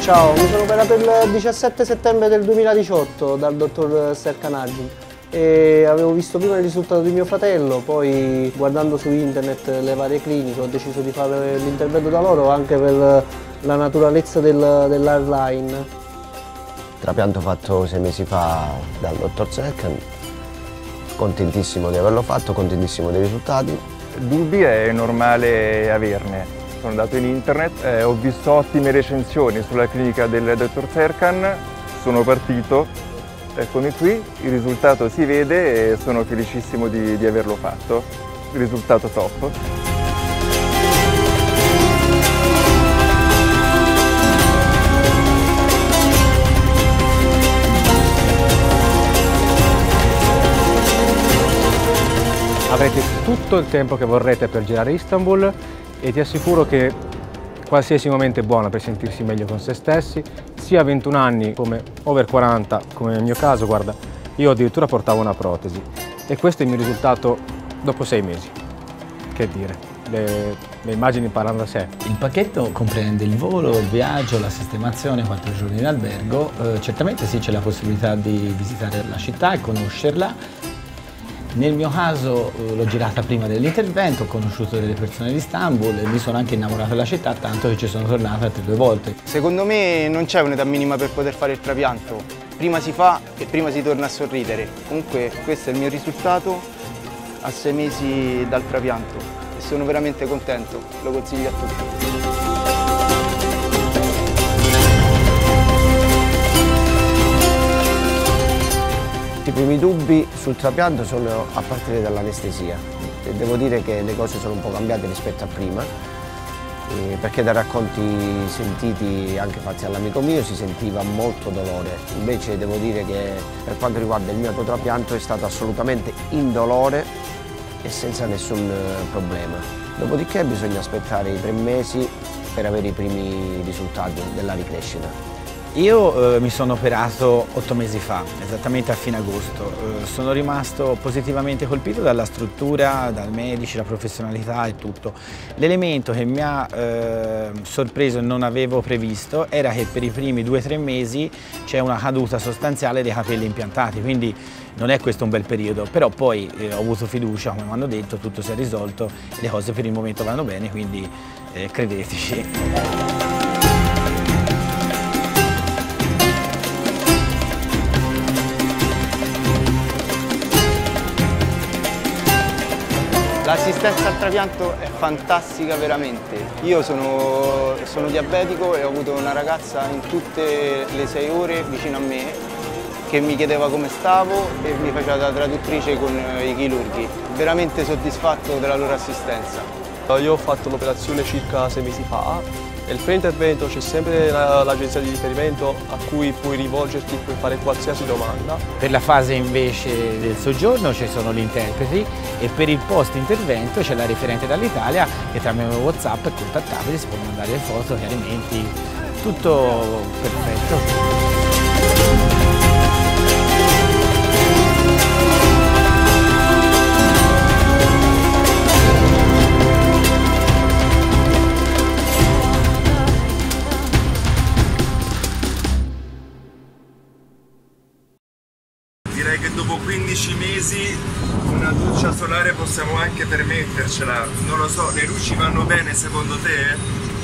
Ciao, mi sono operato il 17 settembre del 2018 dal dottor Serkan Argin e avevo visto prima il risultato di mio fratello, poi guardando su internet le varie cliniche ho deciso di fare l'intervento da loro anche per la naturalezza dell'hairline. Trapianto fatto 6 mesi fa dal dottor Serkan, contentissimo di averlo fatto, contentissimo dei risultati. Dubbi è normale averne. Sono andato in internet, ho visto ottime recensioni sulla clinica del dottor Serkan, sono partito, eccomi qui, il risultato si vede e sono felicissimo di averlo fatto, il risultato top. Avrete tutto il tempo che vorrete per girare Istanbul e ti assicuro che qualsiasi momento è buono per sentirsi meglio con se stessi, sia a 21 anni come over 40, come nel mio caso, guarda, io addirittura portavo una protesi e questo è il mio risultato dopo 6 mesi. Che dire, le immagini parlano da sé. Il pacchetto comprende il volo, il viaggio, la sistemazione, 4 giorni in albergo. Certamente sì, c'è la possibilità di visitare la città e conoscerla. Nel mio caso l'ho girata prima dell'intervento, ho conosciuto delle persone di Istanbul e mi sono anche innamorato della città, tanto che ci sono tornato altre 2 volte. Secondo me non c'è un'età minima per poter fare il trapianto. Prima si fa e prima si torna a sorridere. Comunque questo è il mio risultato a 6 mesi dal trapianto e sono veramente contento, lo consiglio a tutti. I primi dubbi sul trapianto sono a partire dall'anestesia. Devo dire che le cose sono un po' cambiate rispetto a prima, perché dai racconti sentiti anche fatti all'amico mio si sentiva molto dolore. Invece devo dire che per quanto riguarda il mio trapianto è stato assolutamente indolore e senza nessun problema. Dopodiché bisogna aspettare i 3 mesi per avere i primi risultati della ricrescita. Io mi sono operato 8 mesi fa, esattamente a fine agosto. Sono rimasto positivamente colpito dalla struttura, dai medici, la professionalità e tutto. L'elemento che mi ha sorpreso e non avevo previsto era che per i primi 2-3 mesi c'è una caduta sostanziale dei capelli impiantati, quindi non è questo un bel periodo, però poi ho avuto fiducia, come mi hanno detto, tutto si è risolto e le cose per il momento vanno bene, quindi credeteci. L'assistenza al trapianto è fantastica veramente. Io sono diabetico e ho avuto una ragazza in tutte le 6 ore vicino a me che mi chiedeva come stavo e mi faceva da traduttrice con i chirurghi. Veramente soddisfatto della loro assistenza. Io ho fatto l'operazione circa 6 mesi fa e il pre-intervento c'è sempre l'agenzia di riferimento a cui puoi rivolgerti, puoi fare qualsiasi domanda. Per la fase invece del soggiorno ci sono gli interpreti e per il post-intervento c'è la referente dall'Italia che tramite WhatsApp è contattabile, si può mandare le foto, chiarimenti, tutto perfetto. Direi che dopo 15 mesi una doccia solare possiamo anche permettercela. Non lo so, le luci vanno bene secondo te?